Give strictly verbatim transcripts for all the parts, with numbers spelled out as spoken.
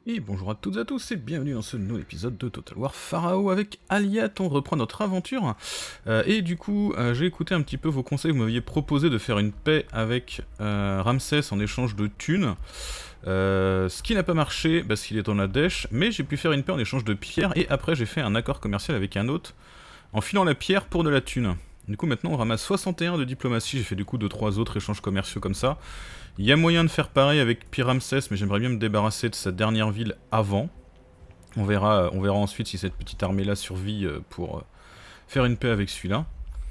Et bonjour à toutes et à tous et bienvenue dans ce nouvel épisode de Total War Pharaoh avec Aliat. On reprend notre aventure euh, et du coup euh, j'ai écouté un petit peu vos conseils. Vous m'aviez proposé de faire une paix avec euh, Ramsès en échange de thunes, euh, ce qui n'a pas marché parce qu'il est en Ardèche, mais j'ai pu faire une paix en échange de pierres et après j'ai fait un accord commercial avec un autre en filant la pierre pour de la thune. Du coup maintenant on ramasse soixante et un de diplomatie, j'ai fait du coup deux trois autres échanges commerciaux comme ça. Il y a moyen de faire pareil avec Pyramsès, mais j'aimerais bien me débarrasser de sa dernière ville avant. On verra, on verra ensuite si cette petite armée-là survit pour faire une paix avec celui-là.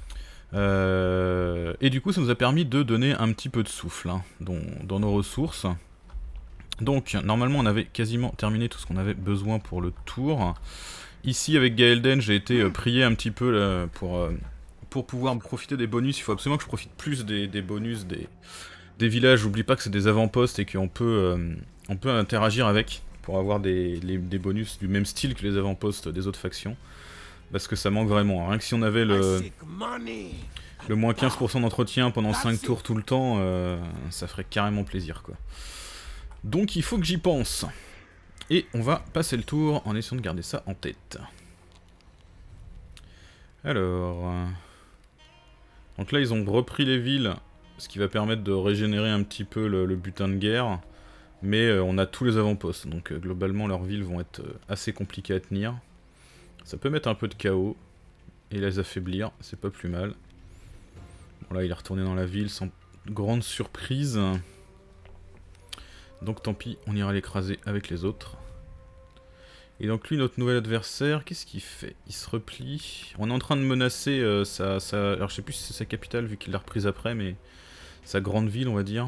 Euh, et du coup, ça nous a permis de donner un petit peu de souffle hein, dans, dans nos ressources. Donc, normalement, on avait quasiment terminé tout ce qu'on avait besoin pour le tour. Ici, avec Gaelden, j'ai été euh, prié un petit peu là, pour, euh, pour pouvoir profiter des bonus. Il faut absolument que je profite plus des, des bonus des... des villages. J'oublie pas que c'est des avant-postes et qu'on peut, euh, on peut interagir avec pour avoir des, les, des bonus du même style que les avant-postes des autres factions. Parce que ça manque vraiment. Rien que si on avait le, le moins quinze pour cent d'entretien pendant cinq tours tout le temps, euh, ça ferait carrément plaisir quoi. Donc il faut que j'y pense. Et on va passer le tour en essayant de garder ça en tête. Alors... Donc là ils ont repris les villes, ce qui va permettre de régénérer un petit peu le, le butin de guerre. Mais euh, on a tous les avant-postes, donc euh, globalement leurs villes vont être euh, assez compliquées à tenir. Ça peut mettre un peu de chaos et les affaiblir, c'est pas plus mal. Bon là il est retourné dans la ville sans grande surprise. Donc tant pis, on ira l'écraser avec les autres. Et donc lui, notre nouvel adversaire, qu'est-ce qu'il fait? Il se replie. On est en train de menacer euh, sa, sa... Alors je sais plus si c'est sa capitale vu qu'il l'a reprise après, mais... sa grande ville on va dire.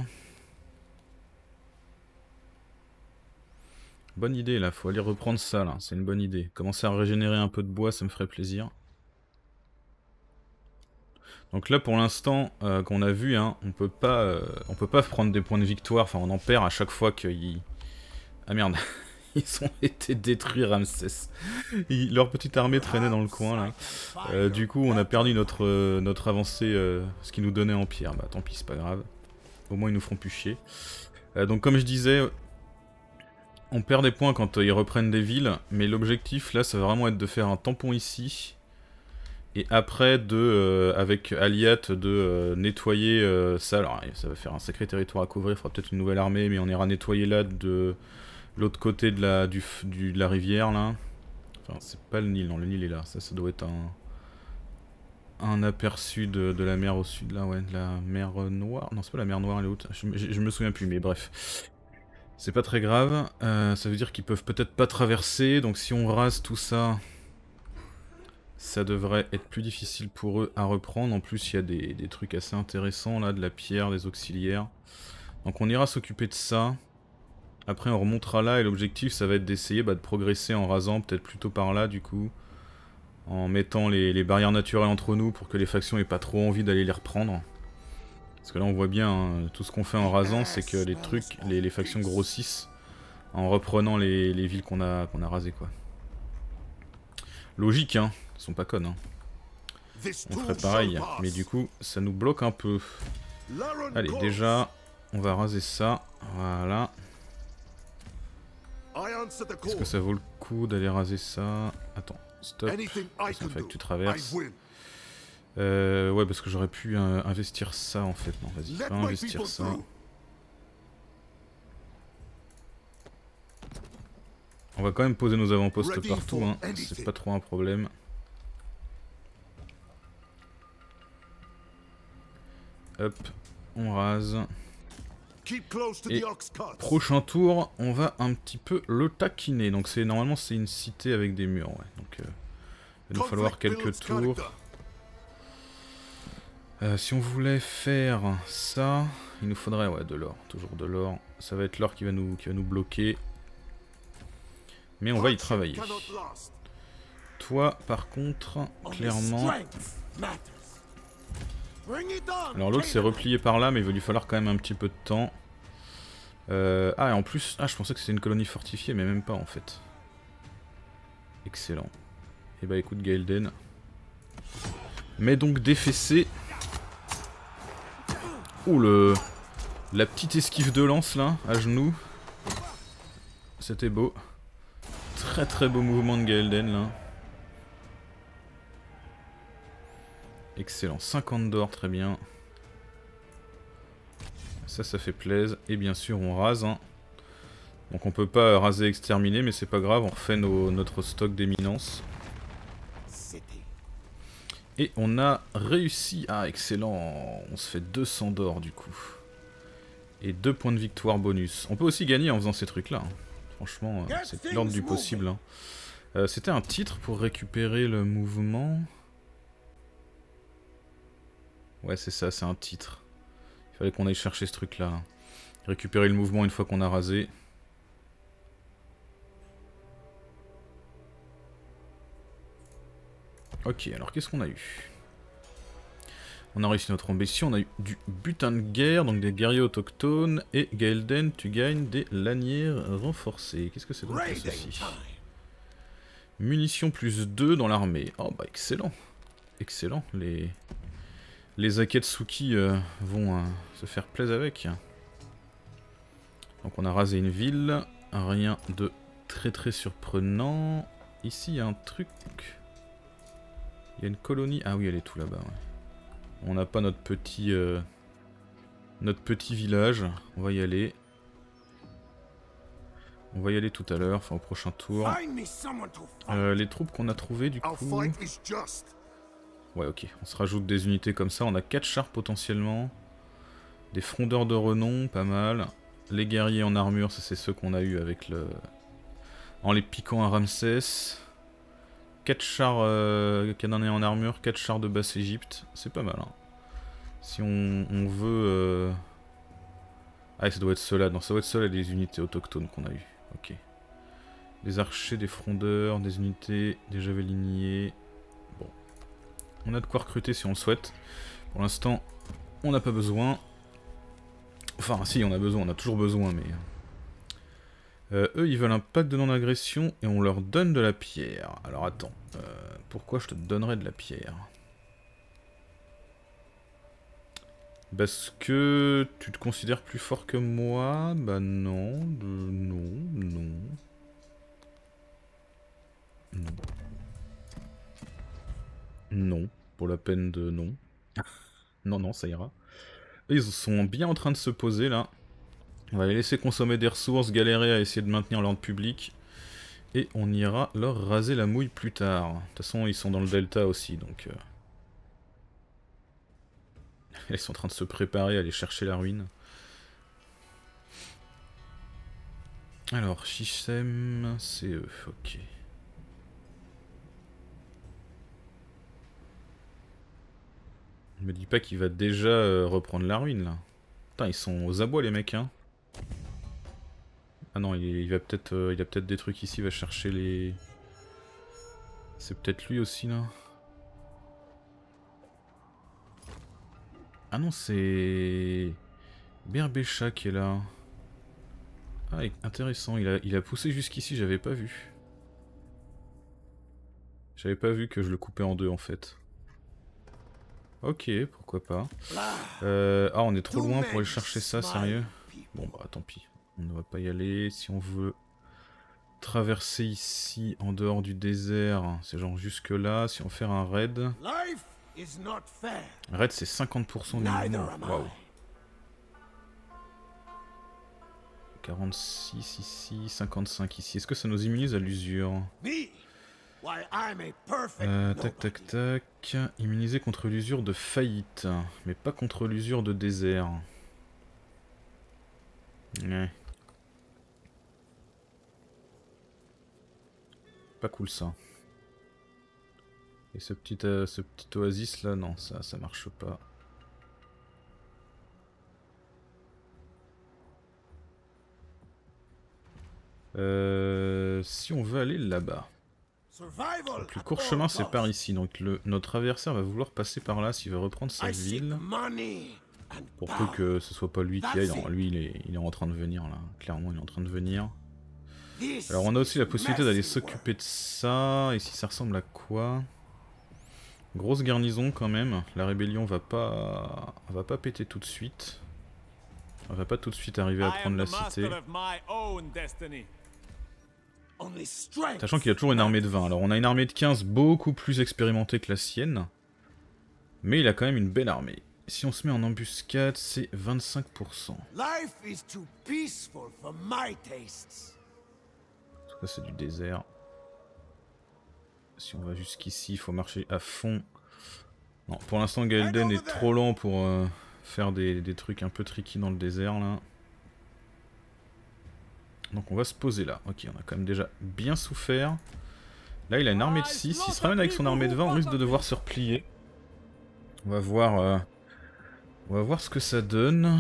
Bonne idée là, faut aller reprendre ça là, c'est une bonne idée. Commencer à régénérer un peu de bois, ça me ferait plaisir. Donc là pour l'instant, euh, qu'on a vu, hein, on peut pas euh, on peut pas prendre des points de victoire, enfin on en perd à chaque fois qu'ils... Ah merde, ils ont été détruits Ramsès. Ils... Leur petite armée traînait dans le coin là. Euh, du coup on a perdu notre, euh, notre avancée, euh, ce qui nous donnait en pierre. Bah tant pis, c'est pas grave. Au moins ils nous feront plus chier. Euh, donc comme je disais... On perd des points quand euh, ils reprennent des villes, mais l'objectif là ça va vraiment être de faire un tampon ici. Et après de, euh, avec Aliat, de euh, nettoyer euh, ça. Alors ça va faire un sacré territoire à couvrir, il faudra peut-être une nouvelle armée, mais on ira nettoyer là de l'autre côté de la, du, du, de la rivière là. Enfin c'est pas le Nil, non le Nil est là, ça ça doit être un, un aperçu de, de la mer au sud là, ouais, de la mer Noire. Non c'est pas la mer Noire, elle est haute, je, je, je me souviens plus mais bref. C'est pas très grave, euh, ça veut dire qu'ils peuvent peut-être pas traverser, donc si on rase tout ça, ça devrait être plus difficile pour eux à reprendre. En plus il y a des, des trucs assez intéressants là, de la pierre, des auxiliaires. Donc on ira s'occuper de ça. Après on remontera là et l'objectif ça va être d'essayer bah, de progresser en rasant peut-être plutôt par là du coup. En mettant les, les barrières naturelles entre nous pour que les factions aient pas trop envie d'aller les reprendre. Parce que là on voit bien, hein, tout ce qu'on fait en rasant, c'est que les trucs, les, les factions grossissent en reprenant les, les villes qu'on a, qu'on a rasées quoi. Logique hein, ils sont pas connes hein. On ferait pareil, mais du coup ça nous bloque un peu. Allez déjà, on va raser ça, voilà. Est-ce que ça vaut le coup d'aller raser ça? Attends, stop, ça fait que tu traverses. Euh, ouais, parce que j'aurais pu euh, investir ça en fait. Non, vas-y, va investir ça. On va quand même poser nos avant-postes partout, hein. C'est pas trop un problème. Hop, on rase. Et prochain tour, on va un petit peu le taquiner. Donc c'est normalement c'est une cité avec des murs, ouais. Donc euh, il va nous falloir quelques tours. Euh, si on voulait faire ça, il nous faudrait ouais, de l'or, toujours de l'or. Ça va être l'or qui va nous qui va nous bloquer. Mais on va y travailler. Toi, par contre, clairement... Alors l'autre s'est replié par là, mais il va lui falloir quand même un petit peu de temps. Euh... Ah, et en plus... Ah, je pensais que c'était une colonie fortifiée, mais même pas en fait. Excellent. Et bah écoute, Gaelden. Mais donc défaissé... Ouh le... La petite esquive de lance là, à genoux. c'était beau. Très très beau mouvement de Gaelden là. Excellent, cinquante d'or, très bien. Ça, ça fait plaisir. Et bien sûr, on rase. Hein. Donc on peut pas raser exterminer, mais c'est pas grave, on refait nos, notre stock d'éminence. Et on a réussi. Ah, excellent. On se fait deux cents d'or du coup. Et deux points de victoire bonus. On peut aussi gagner en faisant ces trucs-là. Hein. Franchement, euh, c'est l'ordre du possible. Hein. Euh, C'était un titre pour récupérer le mouvement. Ouais, c'est ça, c'est un titre. Il fallait qu'on aille chercher ce truc-là. Récupérer le mouvement une fois qu'on a rasé. Ok, alors qu'est-ce qu'on a eu? On a réussi notre ambition, on a eu du butin de guerre, donc des guerriers autochtones, et Gaelden, tu gagnes des lanières renforcées. Qu'est-ce que c'est donc que ceci? Munitions plus deux dans l'armée. Oh bah excellent. Excellent, les, les Akatsuki euh, vont euh, se faire plaisir avec. Donc on a rasé une ville, rien de très très surprenant. Ici il y a un truc... Il y a une colonie... Ah oui, elle est tout là-bas, ouais. On n'a pas notre petit... Euh, notre petit village. On va y aller. On va y aller tout à l'heure, enfin au prochain tour. Euh, les troupes qu'on a trouvées, du coup... Ouais, ok. On se rajoute des unités comme ça. On a quatre chars potentiellement. Des frondeurs de renom, pas mal. Les guerriers en armure, ça c'est ceux qu'on a eu avec le... En les piquant à Ramsès. quatre chars euh, canadiens en armure, quatre chars de Basse-Égypte, c'est pas mal. Hein. Si on, on veut... Euh... Ah, ça doit être ceux-là. Non, ça doit être ceux-là les unités autochtones qu'on a eu. Ok. Des archers, des frondeurs, des unités, des javeliniers. Bon. On a de quoi recruter si on le souhaite. Pour l'instant, on n'a pas besoin. Enfin, si, on a besoin, on a toujours besoin, mais... Euh, eux, ils veulent un pacte de non-agression et on leur donne de la pierre. Alors attends, euh, pourquoi je te donnerais de la pierre? Parce que tu te considères plus fort que moi? Bah non, de... non, non. Non. Non, pour la peine de non. Non, non, ça ira. Ils sont bien en train de se poser là. On va les laisser consommer des ressources, galérer à essayer de maintenir l'ordre public. Et on ira leur raser la mouille plus tard. De toute façon, ils sont dans le delta aussi, donc... Euh... Ils sont en train de se préparer à aller chercher la ruine. Alors, Shisem, c'est eux, ok. Ne me dis pas qu'il va déjà euh, reprendre la ruine, là. Putain, ils sont aux abois, les mecs, hein. Ah non, il, il va peut-être euh, il a peut-être des trucs ici, il va chercher les... C'est peut-être lui aussi, là. Ah non, c'est... Berbécha qui est là. Ah, intéressant, il a, il a poussé jusqu'ici, j'avais pas vu. J'avais pas vu que je le coupais en deux, en fait. Ok, pourquoi pas. Euh, ah, on est trop loin pour aller chercher ça, sérieux? Bon bah, tant pis. On ne va pas y aller. Si on veut traverser ici, en dehors du désert, c'est genre jusque là. Si on fait un raid... Raid, c'est cinquante pour cent du mouvement. Waouh. quarante-six ici, cinquante-cinq ici. Est-ce que ça nous immunise à l'usure? euh, Tac, tac, tac. Immunisé contre l'usure de faillite, mais pas contre l'usure de désert. Ouais. Pas cool ça. Et ce petit, euh, ce petit oasis là, non, ça, ça marche pas. Euh, si on veut aller là-bas. Le plus court chemin c'est par ici, donc le, notre adversaire va vouloir passer par là s'il veut reprendre sa ville. Pour peu que ce soit pas lui qui aille, non, lui il est, il est en train de venir là, clairement il est en train de venir. Alors on a aussi la possibilité d'aller s'occuper de ça, ici ça ressemble à quoi? Grosse garnison quand même, la rébellion va pas, va pas péter tout de suite. Elle va pas tout de suite arriver à prendre la cité. Sachant qu'il a toujours une armée de vingt. Alors on a une armée de quinze beaucoup plus expérimentée que la sienne. Mais il a quand même une belle armée. Si on se met en embuscade, c'est vingt-cinq pour cent. En tout cas c'est du désert. Si on va jusqu'ici, il faut marcher à fond. Non, pour l'instant Gaelden est trop lent pour euh, faire des, des trucs un peu tricky dans le désert là. Donc on va se poser là. Ok, on a quand même déjà bien souffert. Là il a une armée de six, il se ramène avec son armée de vingt, on risque de devoir se replier. On va voir, euh, on va voir ce que ça donne.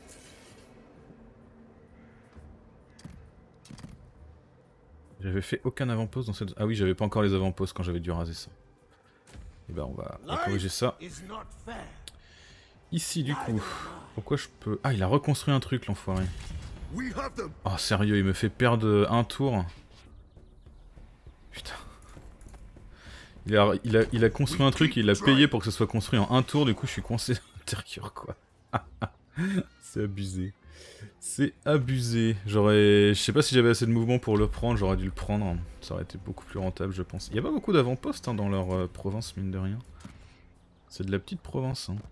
J'avais fait aucun avant-poste dans cette... Ah oui, j'avais pas encore les avant-postes quand j'avais dû raser ça. Et bah on va, on va corriger ça. Ici du coup, pourquoi je peux... Ah, il a reconstruit un truc l'enfoiré. Oh sérieux, il me fait perdre un tour. Putain. Il a, il a, il a construit un truc et il l'a payé pour que ce soit construit en un tour, du coup je suis coincé dans l'intérieur quoi. C'est abusé. C'est abusé. J'aurais... Je sais pas si j'avais assez de mouvement pour le prendre, j'aurais dû le prendre. Ça aurait été beaucoup plus rentable je pense. Il y a pas beaucoup d'avant-postes hein, dans leur euh, province mine de rien. C'est de la petite province. Hein.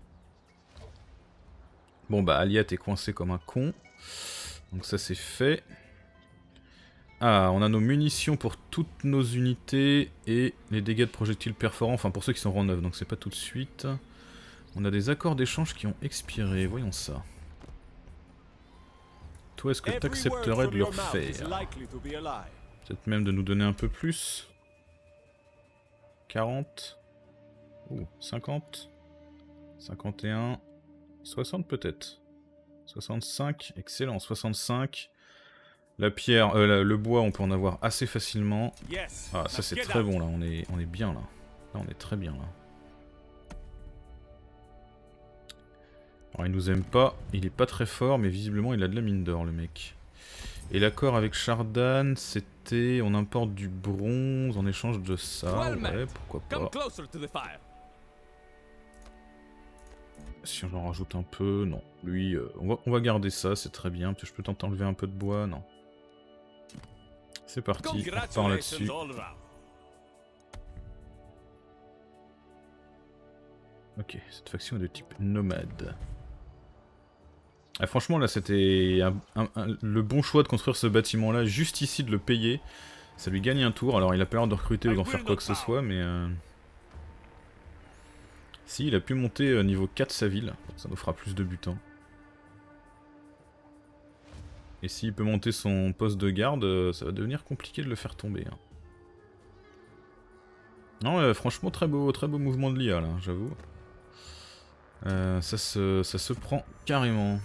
Bon bah Aliat est coincé comme un con. Donc ça c'est fait. Ah, on a nos munitions pour toutes nos unités et les dégâts de projectiles perforants, enfin pour ceux qui sont rang neuf, donc c'est pas tout de suite. On a des accords d'échange qui ont expiré, voyons ça. Toi, est-ce que tu accepterais de le refaire? Peut-être même de nous donner un peu plus. quarante. Ouh, cinquante. cinquante et un. soixante peut-être. soixante-cinq, excellent, soixante-cinq. La pierre, euh, le bois, on peut en avoir assez facilement. Ah, ça c'est très bon là, on est, on est bien là. Là, on est très bien là. Alors, il nous aime pas, il est pas très fort, mais visiblement il a de la mine d'or le mec. Et l'accord avec Shardan, c'était on importe du bronze en échange de ça. Ouais, pourquoi pas. Si on en rajoute un peu, non. Lui, euh, on, va, on va garder ça, c'est très bien. Je peux tenter d'enlever un peu de bois, non. C'est parti, on part là-dessus. Ok, cette faction est de type nomade. Ah, franchement, là, c'était le bon choix de construire ce bâtiment-là, juste ici, de le payer. Ça lui gagne un tour. Alors, il a pas l'air de recruter ou d'en faire quoi que ce soit, mais... Euh... Si, il a pu monter euh, niveau quatre sa ville. Ça nous fera plus de butins. Et s'il peut monter son poste de garde, euh, ça va devenir compliqué de le faire tomber. Hein. Non, euh, franchement, très beau, très beau mouvement de l'I A, là, j'avoue. Euh, ça, se, ça se prend carrément.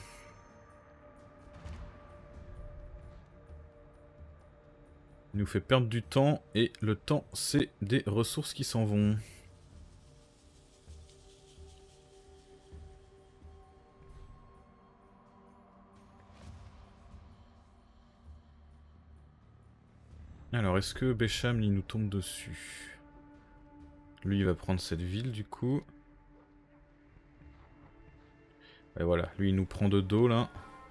Il nous fait perdre du temps, et le temps, c'est des ressources qui s'en vont. Alors, est-ce que Bécham, il nous tombe dessus? Lui, il va prendre cette ville, du coup. Et voilà, lui, il nous prend de dos, là.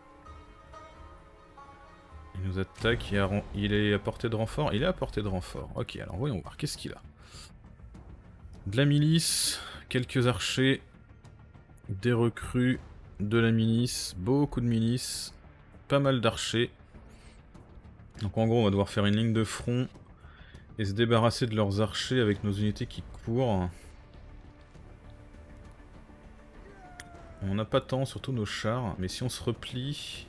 Il nous attaque, il, a, il est à portée de renfort. Il est à portée de renfort. Ok, alors voyons voir, qu'est-ce qu'il a? De la milice, quelques archers, des recrues, de la milice, beaucoup de milices, pas mal d'archers. Donc en gros, on va devoir faire une ligne de front et se débarrasser de leurs archers avec nos unités qui courent. On n'a pas tant, surtout nos chars, mais si on se replie...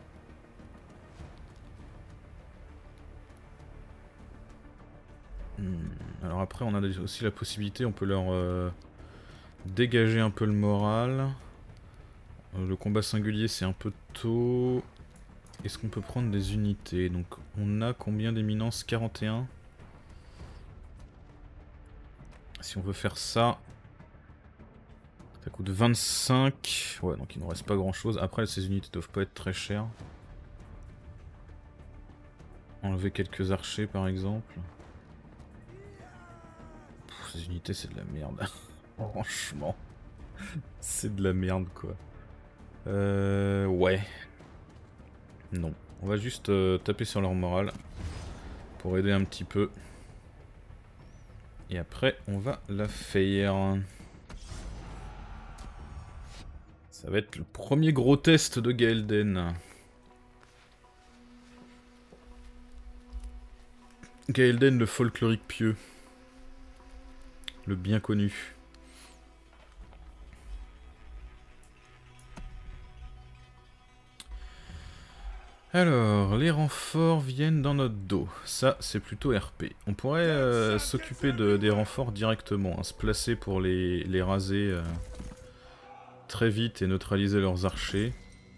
Hmm. Alors après, on a aussi la possibilité, on peut leur euh, dégager un peu le moral. Euh, le combat singulier, c'est un peu tôt. Est-ce qu'on peut prendre des unités? Donc on a combien d'éminence? quarante et un. Si on veut faire ça, ça coûte vingt-cinq. Ouais, donc il ne reste pas grand chose. Après, ces unités doivent pas être très chères. Enlever quelques archers par exemple. Pff, ces unités c'est de la merde. Franchement. C'est de la merde quoi. Euh... Ouais. Non. On va juste euh, taper sur leur morale. pour aider un petit peu. Et après, on va la faire. Ça va être le premier gros test de Gaelden. Gaelden, le folklorique pieux. Le bien connu. Alors, les renforts viennent dans notre dos. Ça, c'est plutôt R P. On pourrait euh, s'occuper de, des renforts directement, hein, se placer pour les, les raser euh, très vite et neutraliser leurs archers.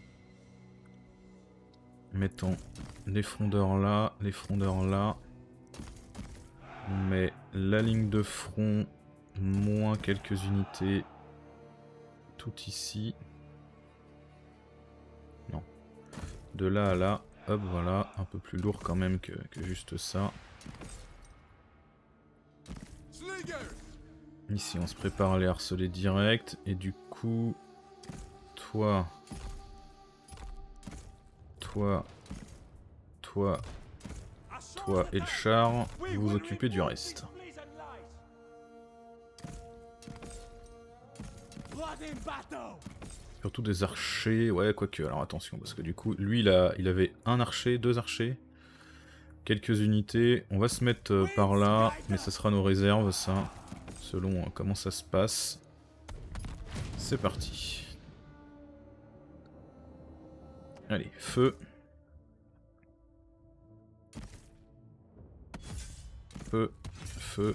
Mettons les frondeurs là, les frondeurs là. On met la ligne de front, moins quelques unités, tout ici. Non. De là à là, hop, voilà, un peu plus lourd quand même que, que juste ça. Ici, on se prépare à les harceler direct, et du coup, toi, toi, toi, toi et le char, vous vous occupez du reste. Surtout des archers, ouais, quoique, alors attention, parce que du coup, lui, il, a, il avait un archer, deux archers, quelques unités. On va se mettre euh, par là, mais ce sera nos réserves, ça, selon euh, comment ça se passe. C'est parti. Allez, feu. Feu, feu.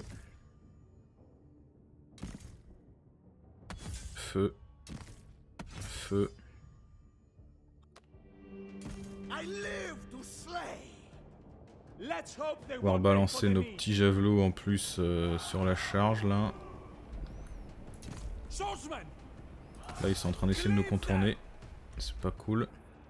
Feu. Feu. On va balancer nos petits javelots en plus euh, sur la charge là. Là ils sont en train d'essayer de nous contourner. C'est pas cool.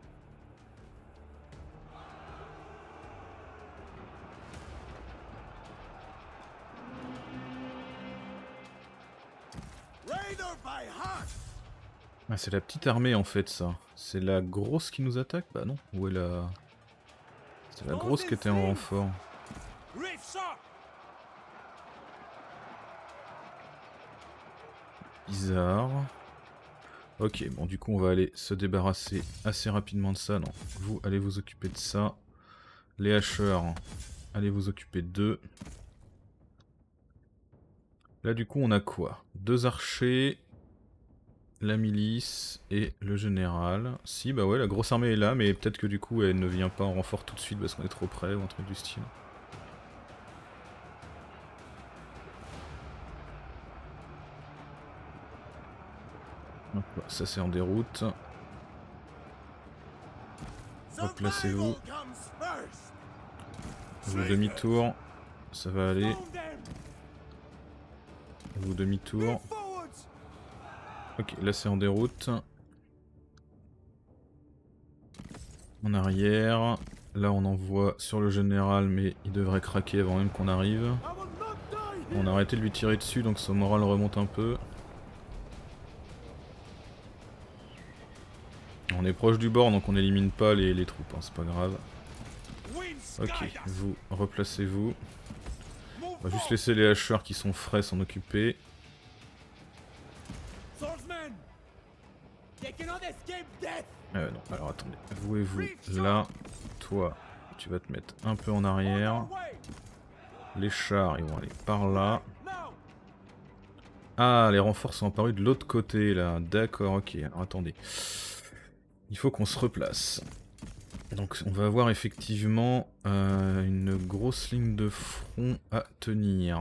Ah, c'est la petite armée en fait ça. C'est la grosse qui nous attaque? Bah non. Où est la... C'est la grosse qui était en renfort. Bizarre. Ok, bon du coup on va aller se débarrasser assez rapidement de ça. Non, vous allez vous occuper de ça. Les hacheurs, allez vous occuper d'eux. Là du coup on a quoi? Deux archers, la milice et le général. Si bah ouais, la grosse armée est là, mais peut-être que du coup elle ne vient pas en renfort tout de suite parce qu'on est trop près ou un truc du style. Donc, ça c'est en déroute. Replacez-vous. Vous demi-tour, ça va aller. Vous demi-tour. Ok, là c'est en déroute. En arrière. Là on envoie sur le général, mais il devrait craquer avant même qu'on arrive. On a arrêté de lui tirer dessus, donc son moral remonte un peu. On est proche du bord, donc on élimine pas les, les troupes, hein, c'est pas grave. Ok, vous replacez-vous. On va juste laisser les hacheurs qui sont frais s'en occuper. Euh, non, alors attendez, vous et vous là. Toi, tu vas te mettre un peu en arrière. Les chars, ils vont aller par là. Ah, les renforts sont apparus de l'autre côté là. D'accord, ok, alors attendez. Il faut qu'on se replace. Donc on va avoir effectivement euh, une grosse ligne de front à tenir.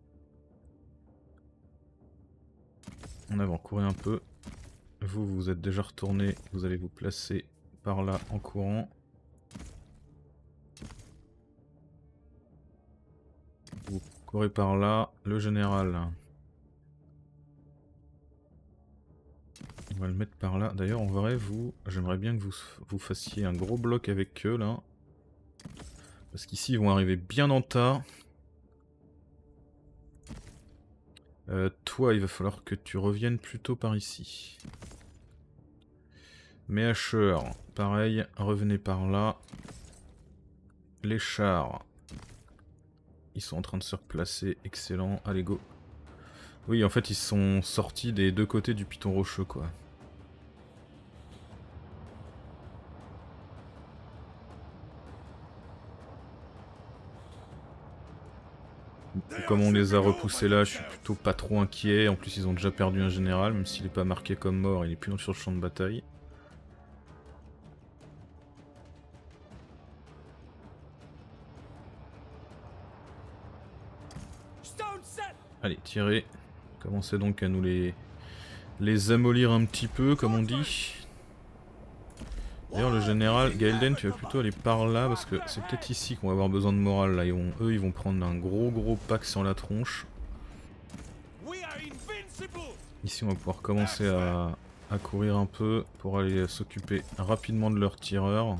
En avant, courez un peu. Vous, vous êtes déjà retourné, vous allez vous placer par là en courant. Vous courez par là, le général. On va le mettre par là. D'ailleurs, en vrai, vous, j'aimerais bien que vous, vous fassiez un gros bloc avec eux là. Parce qu'ici, ils vont arriver bien en tas. Euh, toi, il va falloir que tu reviennes plutôt par ici. Mes hacheurs, pareil, revenez par là. Les chars, ils sont en train de se replacer, excellent, allez go. Oui, en fait ils sont sortis des deux côtés du piton rocheux quoi. Comme on les a repoussés là, je suis plutôt pas trop inquiet. En plus ils ont déjà perdu un général, même s'il est pas marqué comme mort, il est plus sur le champ de bataille. Allez, tirez. Commencez donc à nous les, les amollir un petit peu, comme on dit. D'ailleurs, le général, Gaelden, tu vas plutôt aller par là, parce que c'est peut-être ici qu'on va avoir besoin de morale. Là. Ils vont, eux, ils vont prendre un gros gros pack sur la tronche. Ici, on va pouvoir commencer à, à courir un peu pour aller s'occuper rapidement de leurs tireurs.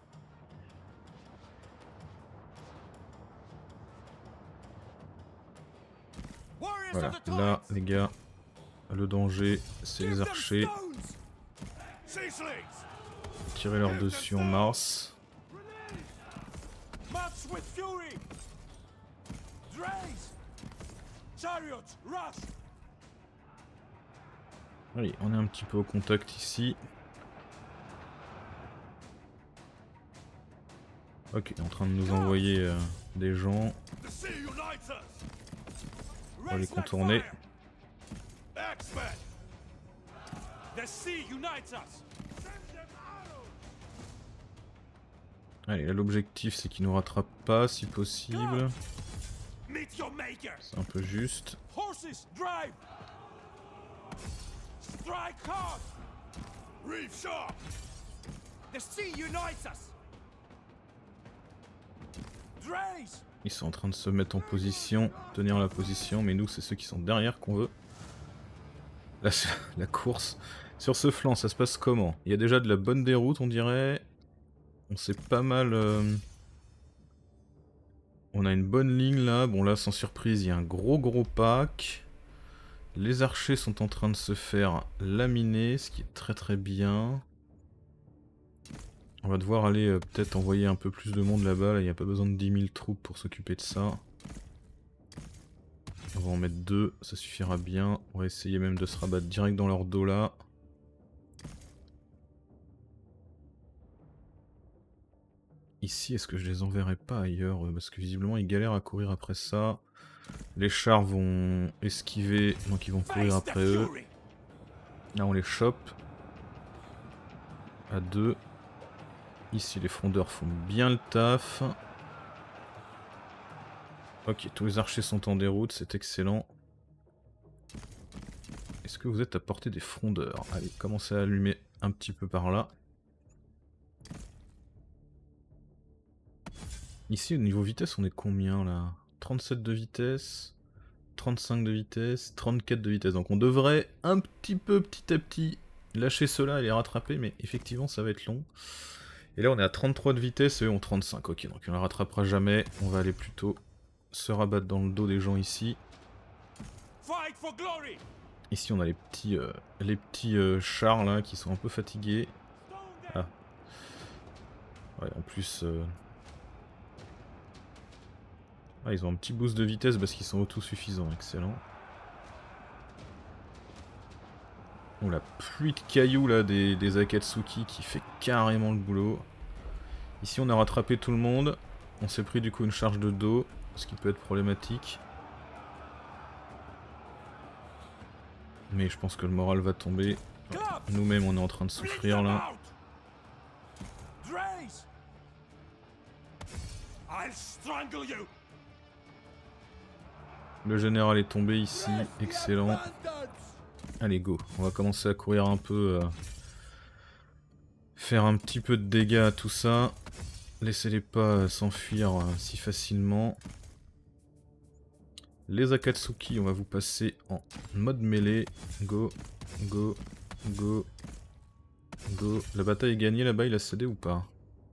Voilà, là les gars, le danger c'est les archers. Tirer leur dessus en mars. Allez, on est un petit peu au contact ici. Ok, il est en train de nous envoyer euh, des gens. On va les contourner. Allez, là l'objectif c'est qu'ils nous rattrapent pas si possible. C'est un peu juste. Ils sont en train de se mettre en position, tenir la position, mais nous c'est ceux qui sont derrière qu'on veut. Là, la course sur ce flanc, ça se passe comment? Il y a déjà de la bonne déroute, on dirait. On s'est pas mal... Euh... On a une bonne ligne là. Bon là, sans surprise, il y a un gros gros pack. Les archers sont en train de se faire laminer, ce qui est très très bien. On va devoir aller euh, peut-être envoyer un peu plus de monde là-bas. Là, il n'y a pas besoin de dix mille troupes pour s'occuper de ça. On va en mettre deux, ça suffira bien. On va essayer même de se rabattre direct dans leur dos là. Ici, est-ce que je les enverrai pas ailleurs? Parce que visiblement ils galèrent à courir après ça. Les chars vont esquiver, donc ils vont courir après eux. Là on les chope. À deux. Ici les frondeurs font bien le taf. Ok, tous les archers sont en déroute, c'est excellent. Est-ce que vous êtes à portée des frondeurs? Allez, commencez à allumer un petit peu par là. Ici au niveau vitesse on est combien là? trente-sept de vitesse, trente-cinq de vitesse, trente-quatre de vitesse. Donc on devrait un petit peu petit à petit lâcher cela et les rattraper, mais effectivement ça va être long. Et là on est à trente-trois de vitesse et eux ont trente-cinq. Ok, donc on ne la rattrapera jamais, on va aller plutôt se rabattre dans le dos des gens ici. Ici on a les petits, euh, les petits euh, chars là qui sont un peu fatigués. Ah. Ouais, en plus... Euh... Ah, ils ont un petit boost de vitesse parce qu'ils sont autosuffisants, excellent. Oh, la pluie de cailloux là des, des Akatsuki qui fait carrément le boulot. Ici on a rattrapé tout le monde. On s'est pris du coup une charge de dos, ce qui peut être problématique. Mais je pense que le moral va tomber. Nous-mêmes on est en train de souffrir là. Le général est tombé ici, excellent. Allez go, on va commencer à courir un peu, euh, faire un petit peu de dégâts à tout ça. Laissez-les pas euh, s'enfuir euh, si facilement. Les Akatsuki, on va vous passer en mode mêlée. Go, go, go, go. La bataille est gagnée là-bas, il a cédé ou pas?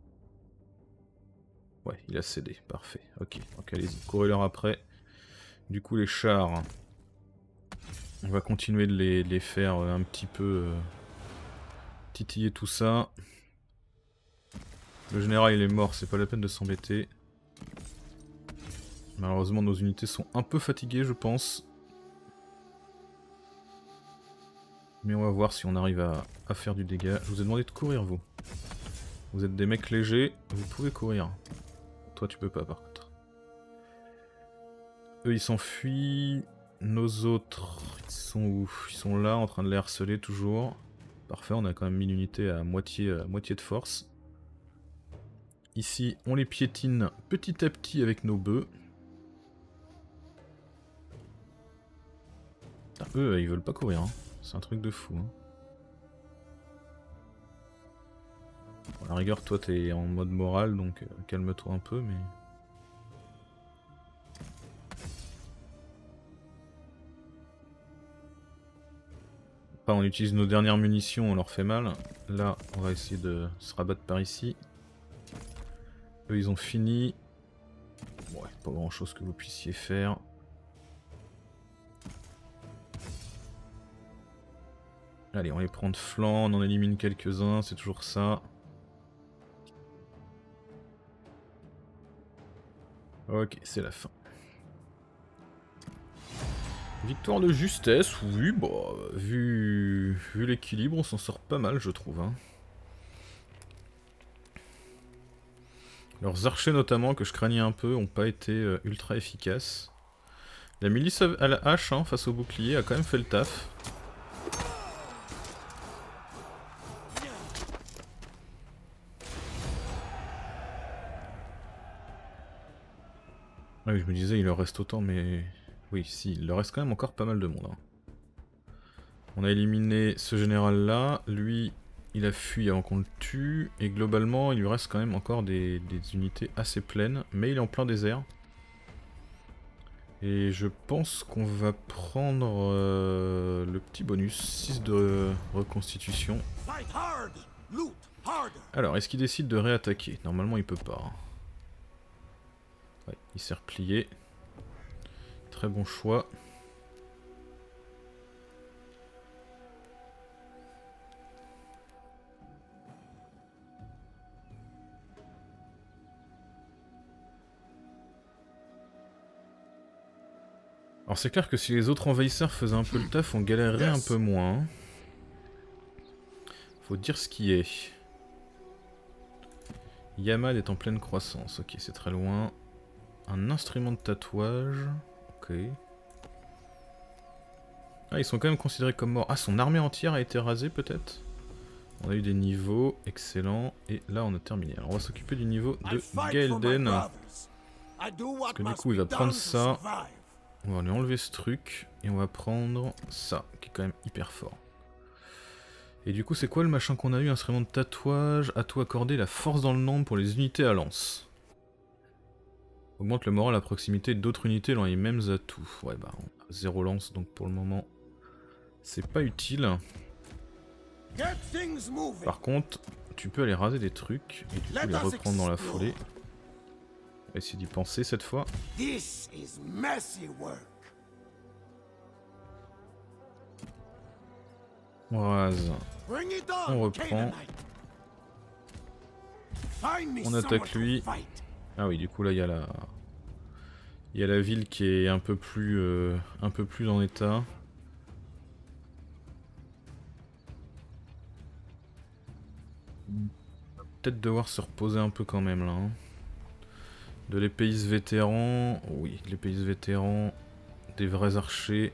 Ouais, il a cédé, parfait. Ok, donc allez-y, courez-leur après. Du coup les chars, on va continuer de les, de les faire un petit peu euh, titiller tout ça. Le général il est mort, c'est pas la peine de s'embêter. Malheureusement nos unités sont un peu fatiguées je pense. Mais on va voir si on arrive à, à faire du dégât. Je vous ai demandé de courir vous. Vous êtes des mecs légers, vous pouvez courir. Toi tu peux pas par contre. Eux ils s'enfuient. Nos autres, ils sont où? Ils sont là en train de les harceler toujours. Parfait, on a quand même mis l'unité à moitié, à moitié de force. Ici on les piétine petit à petit avec nos bœufs. Putain, eux ils veulent pas courir, hein. C'est un truc de fou. Hein. Bon, à la rigueur toi t'es en mode moral donc euh, calme-toi un peu mais... Enfin, on utilise nos dernières munitions, on leur fait mal. Là on va essayer de se rabattre par ici. Eux ils ont fini. Ouais, pas grand chose que vous puissiez faire. Allez, on les prend de flanc, on en élimine quelques-uns, c'est toujours ça. Ok, c'est la fin. Victoire de justesse, oui, bah, vu, vu l'équilibre, on s'en sort pas mal, je trouve. Hein. Leurs archers notamment, que je craignais un peu, ont pas été euh, ultra efficaces. La milice à la hache, hein, face au bouclier, a quand même fait le taf. Ah oui, je me disais, il leur reste autant, mais... Oui, si, il leur reste quand même encore pas mal de monde. Hein. On a éliminé ce général-là, lui, il a fui avant qu'on le tue, et globalement, il lui reste quand même encore des, des unités assez pleines, mais il est en plein désert. Et je pense qu'on va prendre euh, le petit bonus, six de reconstitution. Alors, est-ce qu'il décide de réattaquer? Normalement, il peut pas. Hein. Ouais, il s'est replié. Très bon choix. Alors c'est clair que si les autres envahisseurs faisaient un peu le taf, on galérerait un peu moins. Faut dire ce qui est. Yamad est en pleine croissance, ok c'est très loin. Un instrument de tatouage, ok. Ah ils sont quand même considérés comme morts. Ah son armée entière a été rasée peut-être. On a eu des niveaux, excellent. Et là on a terminé. Alors on va s'occuper du niveau de Gaelden. Parce que du coup il va prendre ça. On va lui enlever ce truc. Et on va prendre ça, qui est quand même hyper fort. Et du coup c'est quoi le machin qu'on a eu? Instrument de tatouage, atout accordé la force dans le nombre pour les unités à lance. Augmente le moral à proximité d'autres unités dans les mêmes atouts. Ouais bah on a zéro lance donc pour le moment c'est pas utile. Par contre tu peux aller raser des trucs et du coup les reprendre dans la foulée. On va essayer d'y penser cette fois. On rase, on reprend, on attaque lui. Ah oui, du coup là il y a la, il y a la ville qui est un peu plus, euh, un peu plus en état. Peut-être devoir se reposer un peu quand même là. Hein. De l'épéiste vétéran, oui, l'épéiste vétéran, des vrais archers.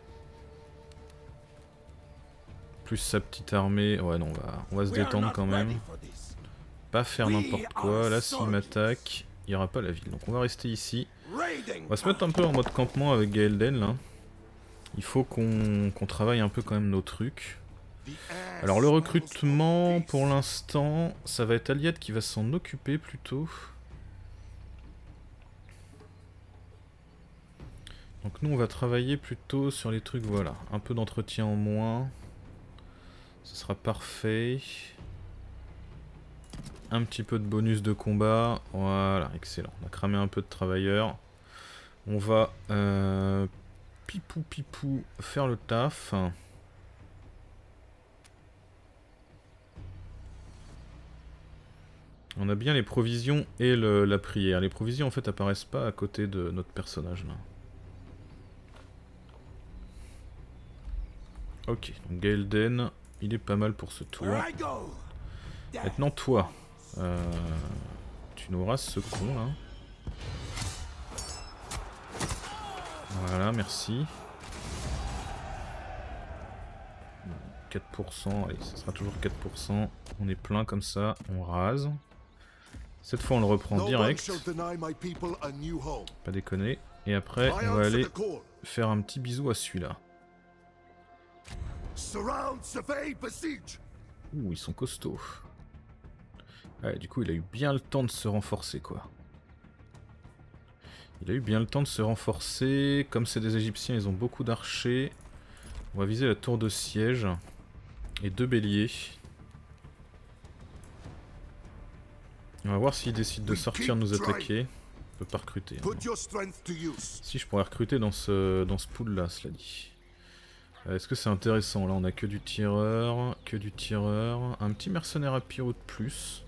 Plus sa petite armée, ouais non on va, on va se détendre quand même. Pas faire n'importe quoi, là s'il m'attaque, il n'y aura pas la ville. Donc on va rester ici. On va se mettre un peu en mode campement avec Gaelden là. Il faut qu'on qu'on travaille un peu quand même nos trucs. Alors le recrutement pour l'instant, ça va être Aliad qui va s'en occuper plutôt. Donc nous on va travailler plutôt sur les trucs, voilà, un peu d'entretien en moins. Ce sera parfait. Un petit peu de bonus de combat. Voilà, excellent. On a cramé un peu de travailleurs. On va euh, pipou pipou faire le taf. On a bien les provisions et le, la prière. Les provisions en fait apparaissent pas à côté de notre personnage là. Ok, donc Gaelden, il est pas mal pour ce tour. Maintenant toi, euh, tu nous rases ce con là. Voilà, merci. quatre pour cent, allez, ça sera toujours quatre pour cent. On est plein comme ça, on rase. Cette fois on le reprend direct. Pas déconner. Et après on va aller faire un petit bisou à celui-là. Ouh, ils sont costauds. Ouais, du coup il a eu bien le temps de se renforcer quoi. Il a eu bien le temps de se renforcer. Comme c'est des Égyptiens, ils ont beaucoup d'archers. On va viser la tour de siège. Et deux béliers. On va voir s'il décide de sortir nous attaquer. On peut pas recruter. Hein. Si je pourrais recruter dans ce, dans ce pool là, cela dit. Euh, Est-ce que c'est intéressant? Là on a que du tireur, que du tireur. Un petit mercenaire à pyro de plus.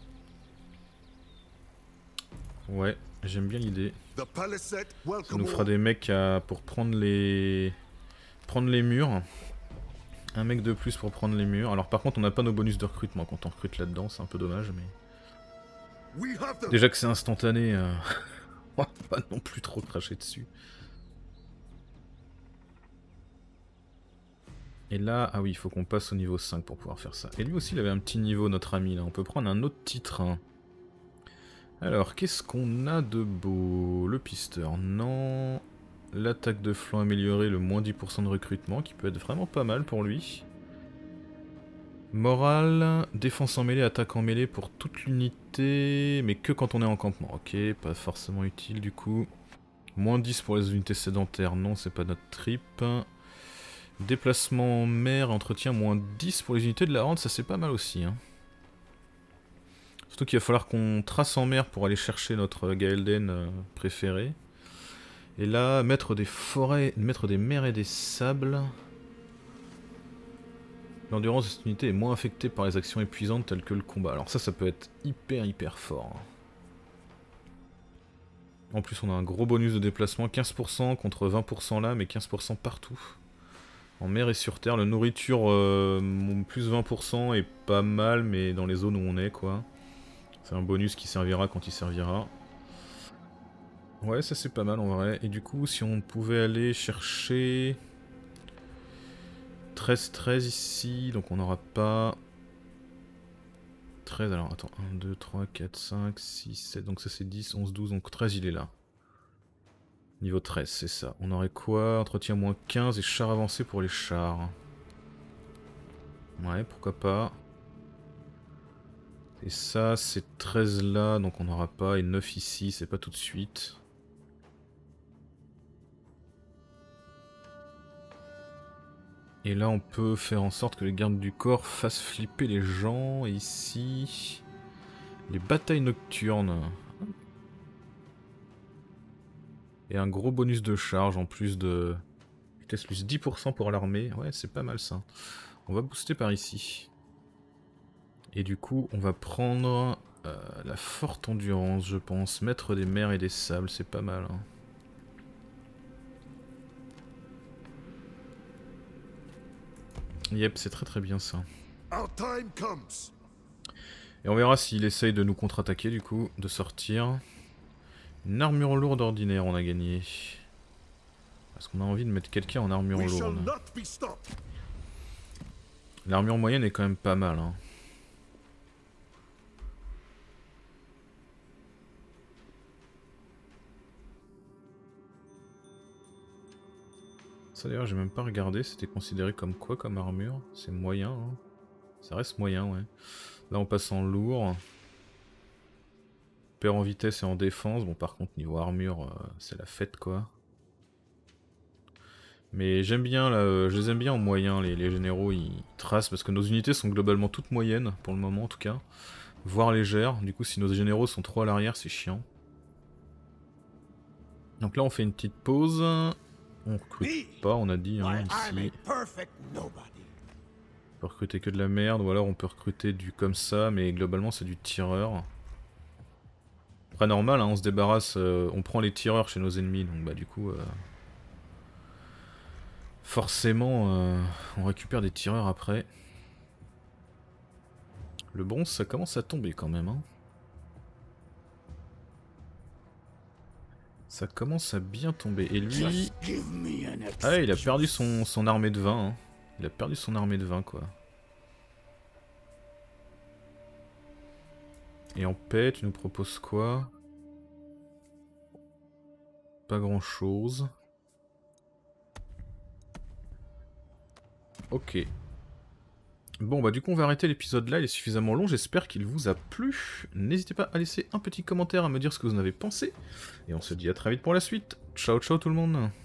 Ouais, j'aime bien l'idée. Ça nous fera des mecs à, pour prendre les... prendre les murs. Un mec de plus pour prendre les murs. Alors par contre on n'a pas nos bonus de recrutement quand on recrute là-dedans, c'est un peu dommage mais... Déjà que c'est instantané, euh... on va pas non plus trop cracher dessus. Et là, ah oui, il faut qu'on passe au niveau cinq pour pouvoir faire ça. Et lui aussi il avait un petit niveau notre ami là, on peut prendre un autre titre. Hein. Alors qu'est-ce qu'on a de beau? Le pisteur, non... L'attaque de flanc améliorée, le moins dix pour cent de recrutement, qui peut être vraiment pas mal pour lui. Morale, défense en mêlée, attaque en mêlée pour toute l'unité, mais que quand on est en campement. Ok, pas forcément utile du coup. moins dix pour les unités sédentaires, non, c'est pas notre trip. Déplacement en mer, entretien, moins dix pour les unités de la horde, ça c'est pas mal aussi. Hein. Surtout qu'il va falloir qu'on trace en mer pour aller chercher notre Gaelden euh, préféré. Et là, mettre des forêts, mettre des mers et des sables. L'endurance de cette unité est moins affectée par les actions épuisantes telles que le combat. Alors ça, ça peut être hyper hyper fort. En plus, on a un gros bonus de déplacement, quinze pour cent contre vingt pour cent là, mais quinze pour cent partout. En mer et sur terre, la nourriture, euh, plus vingt pour cent est pas mal, mais dans les zones où on est, quoi. C'est un bonus qui servira quand il servira. Ouais, ça c'est pas mal en vrai. Et du coup, si on pouvait aller chercher treize treize ici, donc on n'aura pas... treize, alors attends, un, deux, trois, quatre, cinq, six, sept, donc ça c'est dix, onze, douze, donc treize il est là. Niveau treize, c'est ça. On aurait quoi? Entretien moins quinze et char avancé pour les chars. Ouais, pourquoi pas. Et ça, c'est treize là, donc on n'aura pas, et neuf ici, c'est pas tout de suite. Et là on peut faire en sorte que les gardes du corps fassent flipper les gens. Et ici... les batailles nocturnes. Et un gros bonus de charge en plus de... vitesse plus dix pour cent pour l'armée. Ouais, c'est pas mal ça. On va booster par ici. Et du coup on va prendre euh, la forte endurance je pense. Mettre des mers et des sables, c'est pas mal. Hein. Yep, c'est très très bien ça. Et on verra s'il essaye de nous contre-attaquer du coup, de sortir. Une armure lourde ordinaire on a gagné. Parce qu'on a envie de mettre quelqu'un en armure lourde. L'armure moyenne est quand même pas mal. Hein. Ça d'ailleurs j'ai même pas regardé, c'était considéré comme quoi comme armure? C'est moyen, hein. Ça reste moyen, ouais. Là on passe en lourd. Perd en vitesse et en défense, bon par contre niveau armure euh, c'est la fête quoi. Mais j'aime bien, là, euh, je les aime bien en moyen, les, les généraux ils tracent, parce que nos unités sont globalement toutes moyennes, pour le moment en tout cas. Voire légères, du coup si nos généraux sont trop à l'arrière c'est chiant. Donc là on fait une petite pause. On recrute pas, on a dit, hein, ici. On peut recruter que de la merde, ou alors on peut recruter du comme ça, mais globalement c'est du tireur. Après normal, hein, on se débarrasse, euh, on prend les tireurs chez nos ennemis, donc bah du coup... Euh... Forcément, euh, on récupère des tireurs après. Le bronze, ça commence à tomber quand même, hein. Ça commence à bien tomber. Et lui... Ah, il a perdu son, son armée de vingt. Hein. Il a perdu son armée de vingt, quoi. Et en paix, tu nous proposes quoi? Pas grand-chose. Ok. Bon bah du coup on va arrêter l'épisode là, il est suffisamment long, j'espère qu'il vous a plu. N'hésitez pas à laisser un petit commentaire, à me dire ce que vous en avez pensé. Et on se dit à très vite pour la suite. Ciao ciao tout le monde.